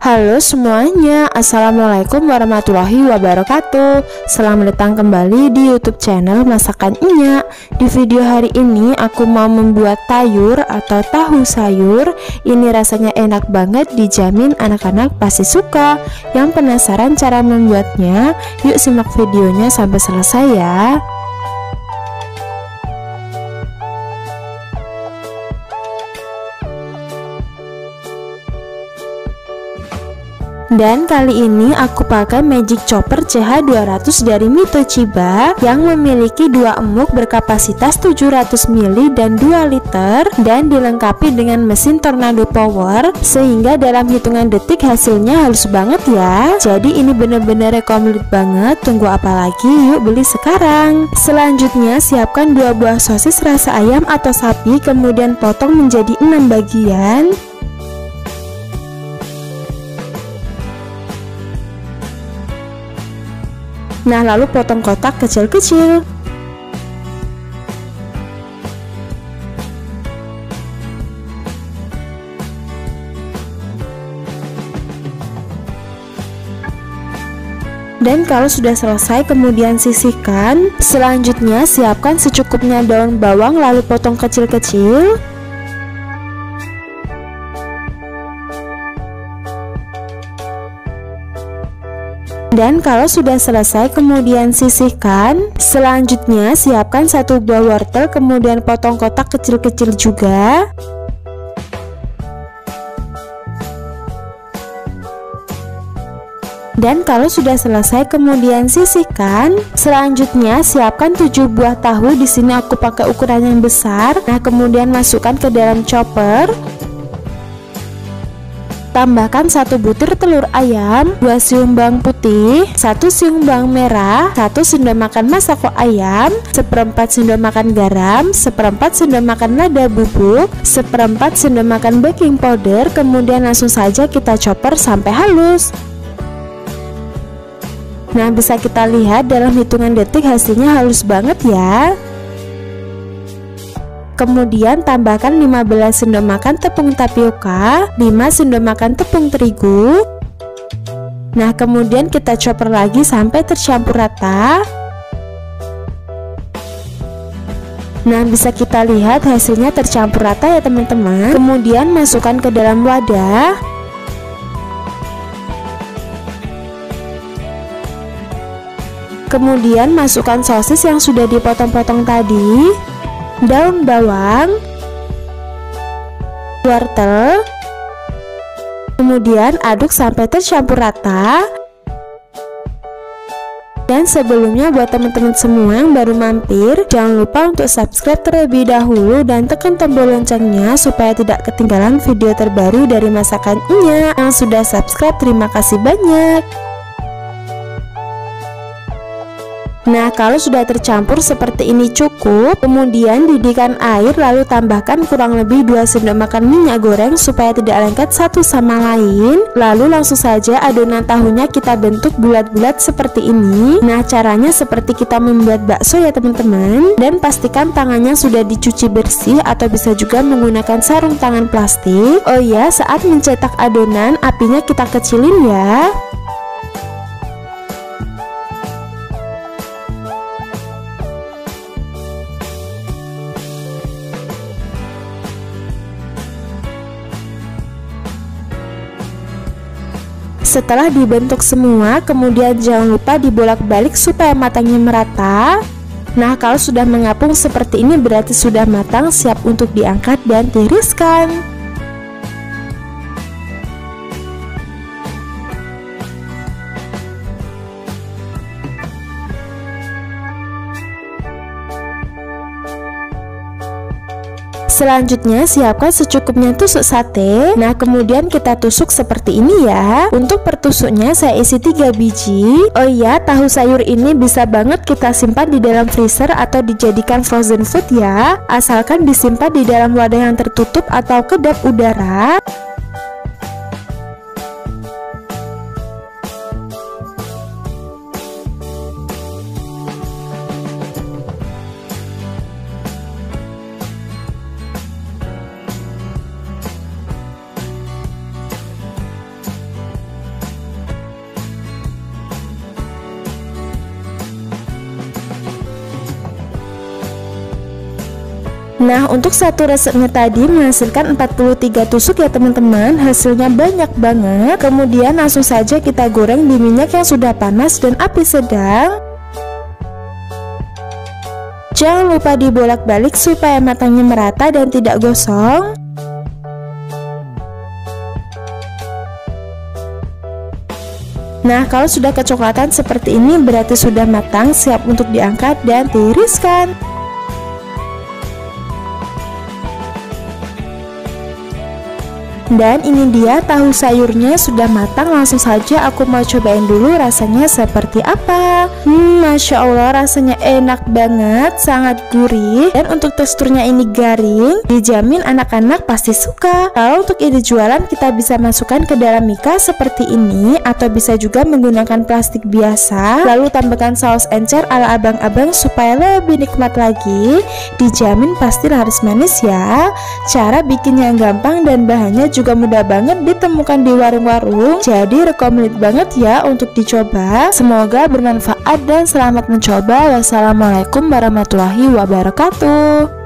Halo semuanya, Assalamualaikum warahmatullahi wabarakatuh. Selamat datang kembali di YouTube channel Masakan Nya. Di video hari ini aku mau membuat tayur atau tahu sayur. Ini rasanya enak banget, dijamin anak-anak pasti suka. Yang penasaran cara membuatnya? Yuk simak videonya sampai selesai ya. Dan kali ini aku pakai Magic Chopper CH200 dari Mitochiba yang memiliki 2 emuk berkapasitas 700 ml dan 2 liter dan dilengkapi dengan mesin Tornado Power sehingga dalam hitungan detik hasilnya halus banget ya. Jadi ini bener-bener recommended banget. Tunggu apa lagi, yuk beli sekarang. Selanjutnya siapkan 2 buah sosis rasa ayam atau sapi, kemudian potong menjadi 6 bagian. Nah, lalu potong kotak kecil-kecil. Dan kalau sudah selesai kemudian sisihkan. Selanjutnya siapkan secukupnya daun bawang lalu potong kecil-kecil. Dan kalau sudah selesai kemudian sisihkan. Selanjutnya siapkan 1 buah wortel kemudian potong kotak kecil-kecil juga. Dan kalau sudah selesai kemudian sisihkan. Selanjutnya siapkan 7 buah tahu. Di sini aku pakai ukuran yang besar. Nah, kemudian masukkan ke dalam chopper. Tambahkan 1 butir telur ayam, 2 siung bawang putih, 1 siung bawang merah, 1 sendok makan masako ayam, 1/4 sendok makan garam, 1/4 sendok makan lada bubuk, 1/4 sendok makan baking powder. Kemudian langsung saja kita chopper sampai halus. Nah, bisa kita lihat dalam hitungan detik hasilnya halus banget ya. Kemudian tambahkan 15 sendok makan tepung tapioka, 5 sendok makan tepung terigu. Nah, kemudian kita chopper lagi sampai tercampur rata. Nah, bisa kita lihat hasilnya tercampur rata ya teman-teman. Kemudian masukkan ke dalam wadah. Kemudian masukkan sosis yang sudah dipotong-potong tadi, daun bawang, wortel, kemudian aduk sampai tercampur rata. Dan sebelumnya buat teman-teman semua yang baru mampir, jangan lupa untuk subscribe terlebih dahulu dan tekan tombol loncengnya supaya tidak ketinggalan video terbaru dari Masakan Nya. Yang sudah subscribe, terima kasih banyak. Nah, kalau sudah tercampur seperti ini cukup. Kemudian didihkan air lalu tambahkan kurang lebih 2 sendok makan minyak goreng supaya tidak lengket satu sama lain. Lalu langsung saja adonan tahunya kita bentuk bulat-bulat seperti ini. Nah, caranya seperti kita membuat bakso ya teman-teman. Dan pastikan tangannya sudah dicuci bersih atau bisa juga menggunakan sarung tangan plastik. Oh ya, saat mencetak adonan apinya kita kecilin ya. Setelah dibentuk semua, kemudian jangan lupa dibolak-balik supaya matangnya merata. Nah, kalau sudah mengapung seperti ini berarti sudah matang, siap untuk diangkat dan tiriskan. Selanjutnya siapkan secukupnya tusuk sate. Nah, kemudian kita tusuk seperti ini ya. Untuk pertusuknya saya isi 3 biji. Oh iya, tahu sayur ini bisa banget kita simpan di dalam freezer atau dijadikan frozen food ya. Asalkan disimpan di dalam wadah yang tertutup atau kedap udara. Nah, untuk satu resepnya tadi menghasilkan 43 tusuk ya teman-teman. Hasilnya banyak banget. Kemudian langsung saja kita goreng di minyak yang sudah panas dan api sedang. Jangan lupa dibolak-balik supaya matangnya merata dan tidak gosong. Nah, kalau sudah kecoklatan seperti ini berarti sudah matang, siap untuk diangkat dan tiriskan. Dan ini dia tahu sayurnya sudah matang. Langsung saja aku mau cobain dulu rasanya seperti apa. Masya Allah, rasanya enak banget, sangat gurih. Dan untuk teksturnya ini garing, dijamin anak-anak pasti suka. Kalau untuk ide jualan kita bisa masukkan ke dalam mika seperti ini, atau bisa juga menggunakan plastik biasa. Lalu tambahkan saus encer ala abang-abang supaya lebih nikmat lagi. Dijamin pasti laris manis ya. Cara bikinnya gampang dan bahannya juga mudah banget ditemukan di warung-warung. Jadi recommended banget ya untuk dicoba. Semoga bermanfaat dan selamat mencoba. Wassalamualaikum warahmatullahi wabarakatuh.